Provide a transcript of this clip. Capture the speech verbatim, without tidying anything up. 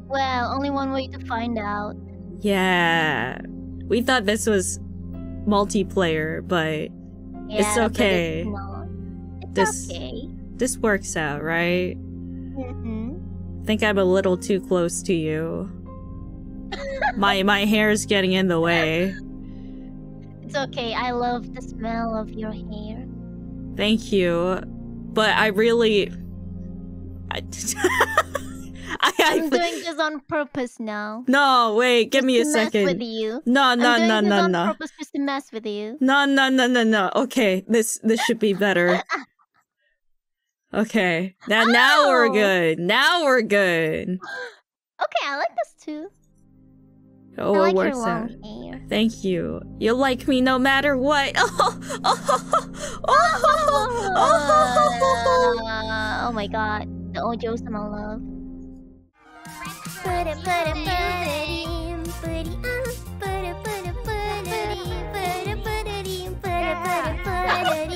Well, only one way to find out. Yeah. We thought this was multiplayer, but Yeah, it's okay. But it's not. It's This- okay. This works out, right? Mm-hmm. Think I'm a little too close to you. My my hair's getting in the way. It's okay. I love the smell of your hair. Thank you. But I really I I, I I'm doing this on purpose now. No, wait, give Just me a to mess with second. you. No, no, I'm doing no, this no, on no. purpose just to mess with you. No, no, no, no, no. Okay, this this should be better. Okay. Now now we're Oh. good. Now we're good. Okay, I like this too. Oh, I like it works your out. long hair. Thank you. You like me no matter what. Oh, oh, oh, oh, Uh, oh my god, the Ojo sama love. Put it, put it, put it in, put it on, put it, put it, put it in, put it, put it in, put it, put it, put it